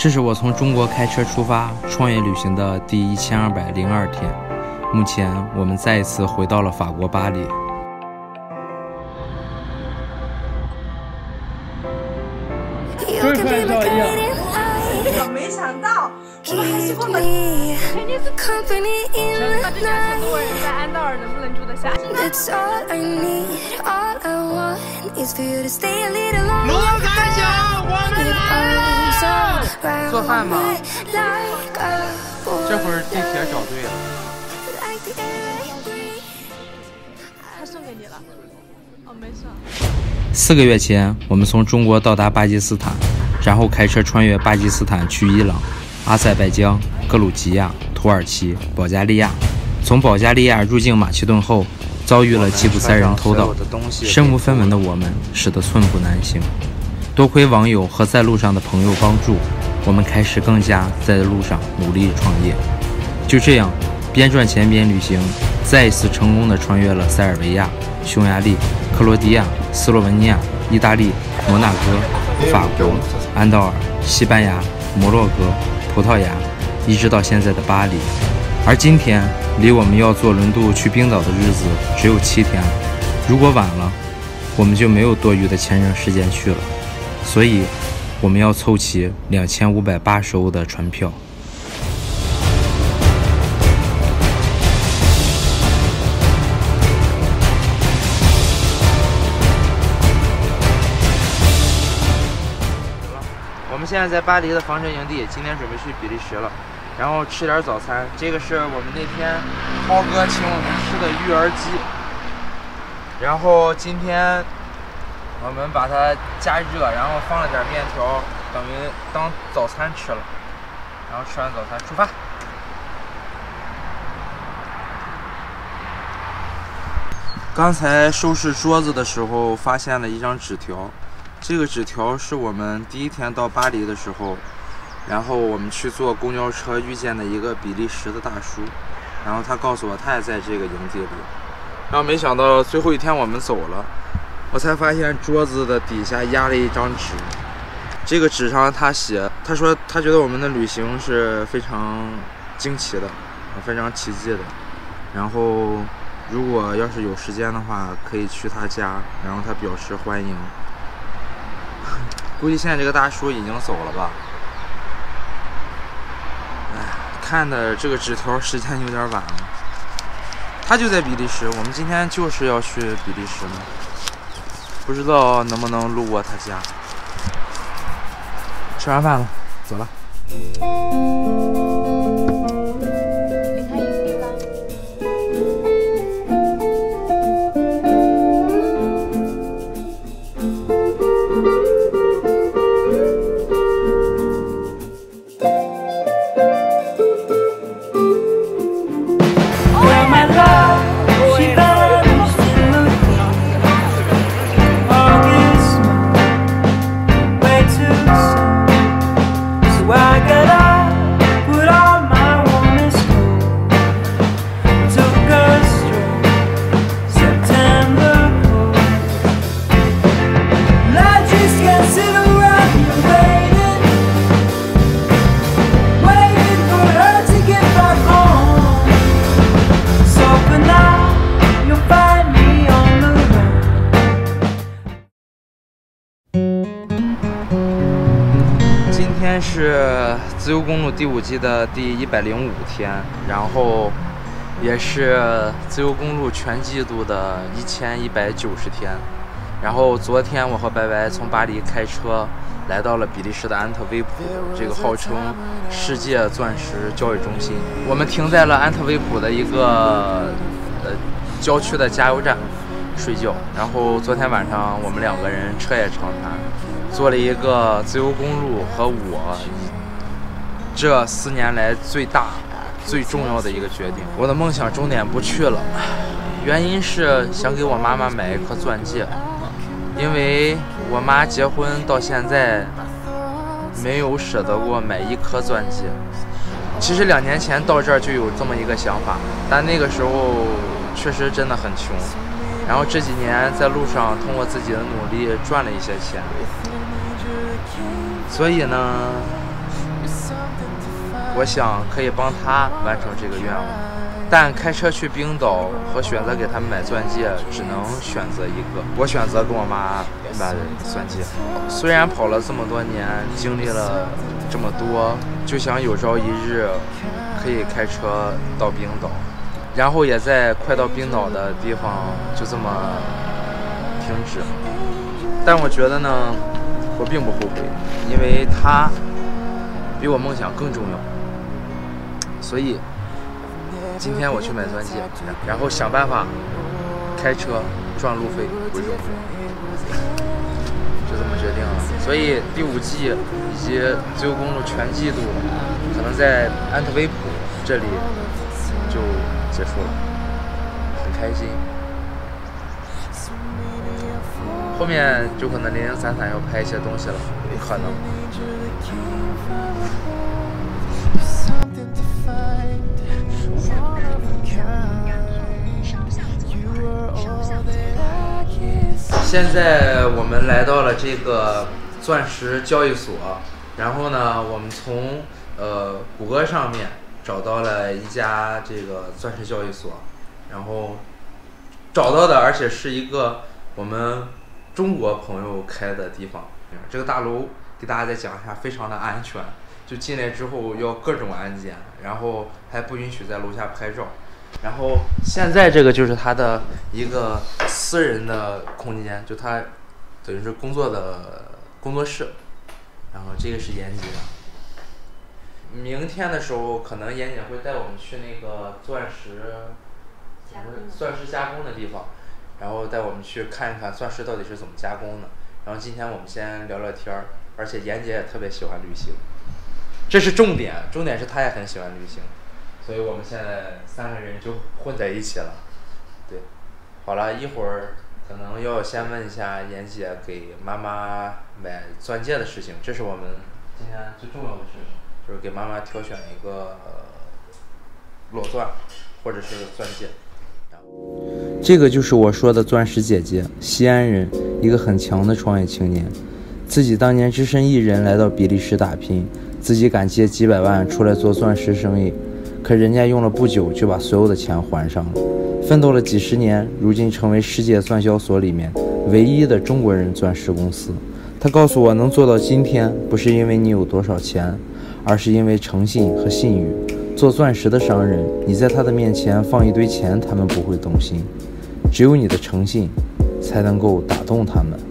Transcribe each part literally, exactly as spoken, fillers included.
这是我从中国开车出发创业旅行的第一千二百零二天，目前我们再一次回到了法国巴黎。 追拍照一样。 没想到我们还是过了肯定是看这件很多人在安道尔能不能住得下。 罗开奖，我们来了！ 做饭吗？这会儿地铁找对了。 他送给你了。哦，没事。 四个月前，我们从中国到达巴基斯坦，然后开车穿越巴基斯坦去伊朗、阿塞拜疆、格鲁吉亚、土耳其、保加利亚。从保加利亚入境马其顿后，遭遇了吉普赛人偷盗，身无分文的我们使得寸步难行。多亏网友和在路上的朋友帮助，我们开始更加在路上努力创业。就这样，边赚钱边旅行，再一次成功地穿越了塞尔维亚、匈牙利、克罗地亚、斯洛文尼亚、意大利、摩纳哥、法国、安道尔、西班牙、摩洛哥、葡萄牙，一直到现在的巴黎。而今天离我们要坐轮渡去冰岛的日子只有七天了，如果晚了，我们就没有多余的签证时间去了，所以我们要凑齐两千五百八十欧的船票。我们现在在巴黎的房车营地，今天准备去比利时了，然后吃点早餐。这个是我们那天涛哥请我们吃的育儿鸡，然后今天我们把它加热，然后放了点面条，等于当早餐吃了。然后吃完早餐出发。刚才收拾桌子的时候发现了一张纸条。这个纸条是我们第一天到巴黎的时候，然后我们去坐公交车遇见的一个比利时的大叔，然后他告诉我他也在这个营地里，然后没想到最后一天我们走了，我才发现桌子的底下压了一张纸，这个纸上他写，他说他觉得我们的旅行是非常惊奇的，非常奇迹的，然后如果要是有时间的话可以去他家，然后他表示欢迎。估计现在这个大叔已经走了吧。哎，看的这个纸条时间有点晚了。他就在比利时，我们今天就是要去比利时呢，不知道能不能路过他家。吃完饭了，走了。今天是自由公路第五季的第一百零五天，然后也是自由公路全季度的一千一百九十天。然后昨天我和白白从巴黎开车来到了比利时的安特卫普，这个号称世界钻石交易中心。我们停在了安特卫普的一个呃郊区的加油站睡觉。然后昨天晚上我们两个人彻夜长谈，做了一个自由公路和我这四年来最大最重要的一个决定。我的梦想终点不去了，原因是想给我妈妈买一颗钻戒，因为我妈结婚到现在没有舍得过买一颗钻戒。其实两年前到这儿就有这么一个想法，但那个时候确实真的很穷，然后这几年在路上通过自己的努力赚了一些钱，所以呢我想可以帮他完成这个愿望。但开车去冰岛和选择给他们买钻戒，只能选择一个。我选择给我妈买钻戒。虽然跑了这么多年，经历了这么多，就想有朝一日可以开车到冰岛，然后也在快到冰岛的地方就这么停止。但我觉得呢，我并不后悔，因为它比我梦想更重要。所以今天我去买钻戒，然后想办法开车赚路费回中国，就这么决定了。所以第五季以及自由公路全季度可能在安特卫普这里就结束了，很开心。后面就可能零零散散要拍一些东西了，有可能。现在我们来到了这个钻石交易所，然后呢，我们从呃谷歌上面找到了一家这个钻石交易所，然后找到的，而且是一个我们中国朋友开的地方。这个大楼给大家再讲一下，非常的安全，就进来之后要各种安检，然后还不允许在楼下拍照。然后现在这个就是他的一个私人的空间，就他等于是工作的工作室。然后这个是严姐，明天的时候可能严姐会带我们去那个钻石钻石加工的地方，然后带我们去看一看钻石到底是怎么加工的。然后今天我们先聊聊天儿，而且严姐也特别喜欢旅行，这是重点，重点是她也很喜欢旅行。所以我们现在三个人就混在一起了。对，好了，一会儿可能要先问一下妍姐给妈妈买钻戒的事情，这是我们今天最重要的事情，就是给妈妈挑选一个裸钻或者是钻戒。这个就是我说的钻石姐姐，西安人，一个很强的创业青年，自己当年只身一人来到比利时打拼，自己敢借几百万出来做钻石生意。可人家用了不久就把所有的钱还上了，奋斗了几十年，如今成为世界钻销所里面唯一的中国人钻石公司。他告诉我，能做到今天，不是因为你有多少钱，而是因为诚信和信誉。做钻石的商人，你在他的面前放一堆钱，他们不会动心，只有你的诚信才能够打动他们。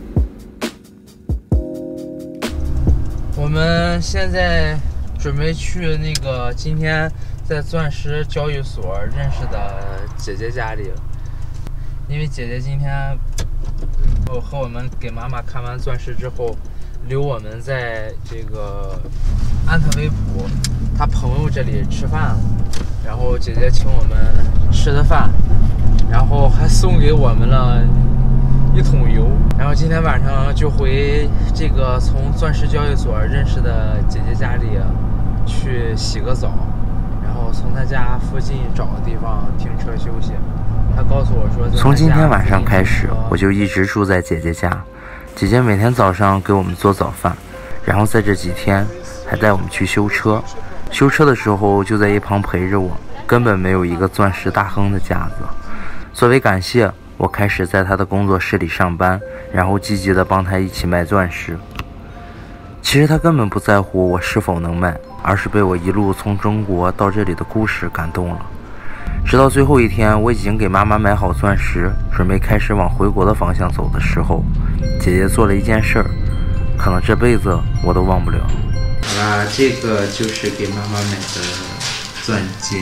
我们现在准备去那个今天在钻石交易所认识的姐姐家里，因为姐姐今天我和我们给妈妈看完钻石之后，留我们在这个安特卫普她朋友这里吃饭了，然后姐姐请我们吃的饭，然后还送给我们了一桶油，然后今天晚上就回这个从钻石交易所认识的姐姐家里去洗个澡，然后从她家附近找个地方停车休息。她告诉我说， 从今天晚上开始，我就一直住在姐姐家。姐姐每天早上给我们做早饭，然后在这几天还带我们去修车。修车的时候就在一旁陪着我，根本没有一个钻石大亨的架子。作为感谢，我开始在她的工作室里上班，然后积极地帮她一起卖钻石。其实她根本不在乎我是否能卖，而是被我一路从中国到这里的故事感动了。直到最后一天，我已经给妈妈买好钻石，准备开始往回国的方向走的时候，姐姐做了一件事儿，可能这辈子我都忘不了。 好啦，这个就是给妈妈买的钻戒。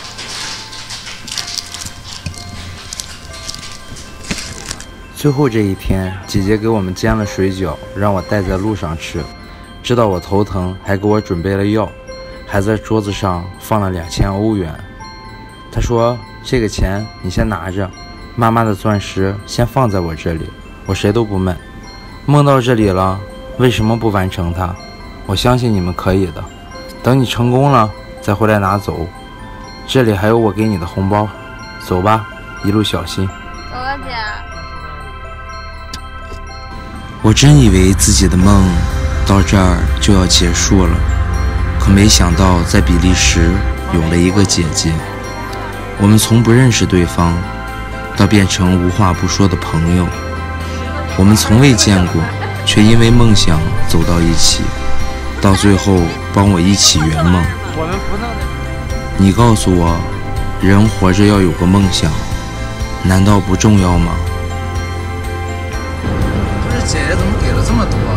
最后这一天，姐姐给我们煎了水饺，让我带在路上吃。知道我头疼，还给我准备了药，还在桌子上放了两千欧元。她说：“这个钱你先拿着，妈妈的钻石先放在我这里，我谁都不卖。梦到这里了，为什么不完成它？我相信你们可以的。等你成功了，再回来拿走。这里还有我给你的红包，走吧，一路小心。” 走了，姐。 我真以为自己的梦到这儿就要结束了， 可没想到在比利时有了一个姐姐。我们从不认识对方，到变成无话不说的朋友。我们从未见过，却因为梦想走到一起，到最后帮我一起圆梦。 我们不能。 你告诉我，人活着要有个梦想，难道不重要吗？ 不是姐姐怎么给了这么多？